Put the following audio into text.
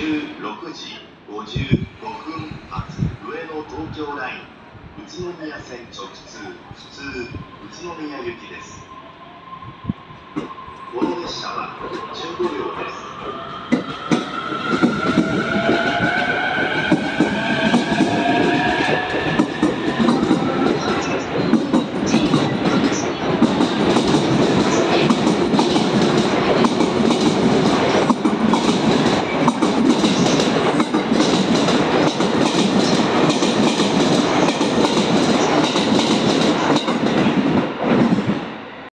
16時55分発上野東京ライン宇都宮線直通普通宇都宮行きです。